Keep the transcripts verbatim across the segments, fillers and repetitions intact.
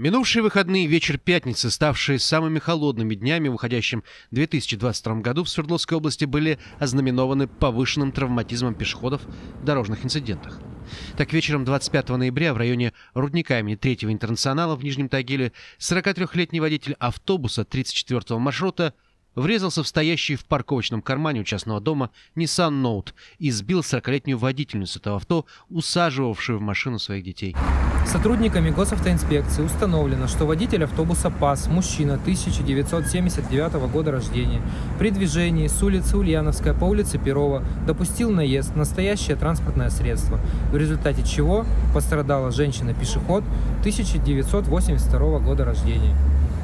Минувшие выходные, вечер пятницы, ставшие самыми холодными днями в уходящем две тысячи двадцать втором году в Свердловской области, были ознаменованы повышенным травматизмом пешеходов в дорожных инцидентах. Так, вечером двадцать пятого ноября в районе рудника имени Третьего Интернационала в Нижнем Тагиле сорокатрёхлетний водитель автобуса тридцать четвёртого маршрута врезался в стоящий в парковочном кармане у частного дома Nissan Note и сбил сорокалетнюю водительницу этого авто, усаживавшую в машину своих детей. Сотрудниками госавтоинспекции установлено, что водитель автобуса ПАЗ, мужчина тысяча девятьсот семьдесят девятого года рождения, при движении с улицы Ульяновская по улице Перова допустил наезд на настоящее транспортное средство, в результате чего пострадала женщина-пешеход тысяча девятьсот восемьдесят второго года рождения.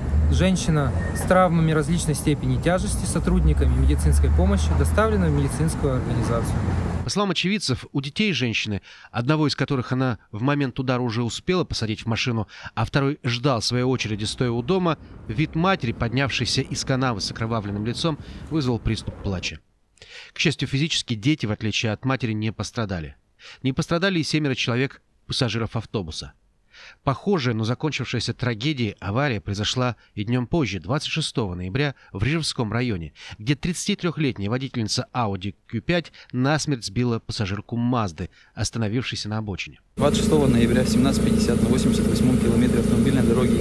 Женщина с травмами различной степени тяжести сотрудниками медицинской помощи доставлена в медицинскую организацию. По словам очевидцев, у детей женщины, одного из которых она в момент удара уже успела посадить в машину, а второй ждал своей очереди, стоя у дома, вид матери, поднявшейся из канавы с окровавленным лицом, вызвал приступ плача. К счастью, физически дети, в отличие от матери, не пострадали. Не пострадали и семеро человек, пассажиров автобуса. Похожая, но закончившаяся трагедией авария произошла и днем позже, двадцать шестого ноября, в Рижевском районе, где тридцатитрёхлетняя водительница Audi кью пять насмерть сбила пассажирку Мазды, остановившейся на обочине. двадцать шестого ноября в семнадцать пятьдесят на восемьдесят восьмом километре автомобильной дороги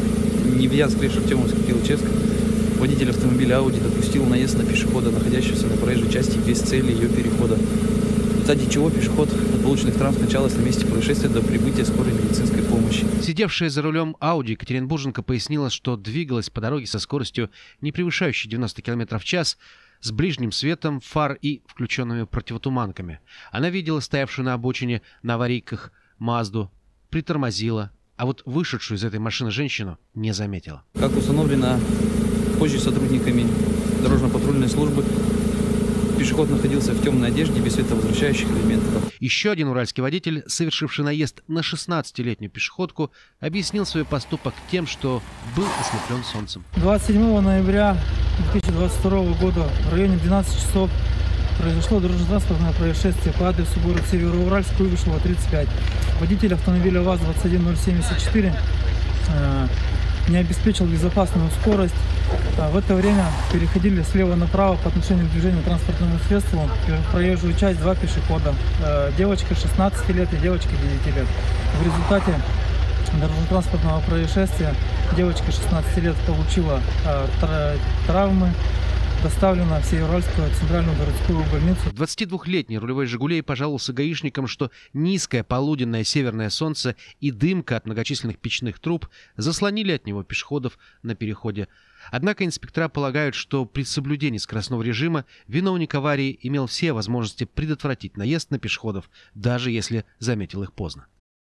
Невьянск-Артемовск-Кирилл-Ческ водитель автомобиля Audi допустил наезд на пешехода, находящегося на проезжей части без цели ее перехода. В результате чего пешеход от полученных травм скончалась на месте происшествия до прибытия скорой медицинской помощи. Сидевшая за рулем Audi Екатеринбурженко пояснила, что двигалась по дороге со скоростью, не превышающей девяносто километров в час, с ближним светом фар и включенными противотуманками. Она видела стоявшую на обочине на аварийках Мазду, притормозила, а вот вышедшую из этой машины женщину не заметила. Как установлено позже сотрудниками дорожно-патрульной службы, пешеход находился в темной одежде без световозвращающих элементов. Еще один уральский водитель, совершивший наезд на шестнадцатилетнюю пешеходку, объяснил свой поступок тем, что был ослеплен солнцем. двадцать седьмого ноября две тысячи двадцать второго года в районе двенадцати часов произошло дорожно-транспортное происшествие по адресу город Североуральск, Куйбышева, тридцать пять. Водитель автомобиля ВАЗ двадцать один ноль семьдесят четыре э, не обеспечил безопасную скорость. В это время переходили слева направо по отношению к движению транспортному средству в проезжую часть два пешехода. Девочка шестнадцати лет и девочка девяти лет. В результате дорожно-транспортного происшествия девочка шестнадцати лет получила травмы, доставлена в Североуральскую центральную городскую больницу. двадцатидвухлетний рулевой «Жигулей» пожаловался гаишникам, что низкое полуденное северное солнце и дымка от многочисленных печных труб заслонили от него пешеходов на переходе. Однако инспектора полагают, что при соблюдении скоростного режима виновник аварии имел все возможности предотвратить наезд на пешеходов, даже если заметил их поздно.